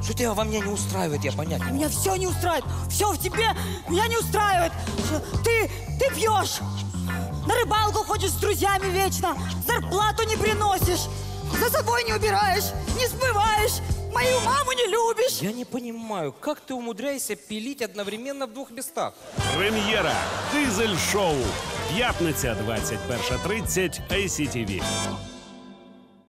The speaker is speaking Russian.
Что-то во мне не устраивает, я понять не могу. Меня все не устраивает. Все в тебе меня не устраивает. Ты пьешь. На рыбалку ходишь с друзьями вечно. Зарплату не приносишь. За собой не убираешь. Не смываешь. Мою маму не любишь. Я не понимаю, как ты умудряешься пилить одновременно в двух местах? Прем'єра «Дизель-шоу». П'ятниця, 21:30, ICTV.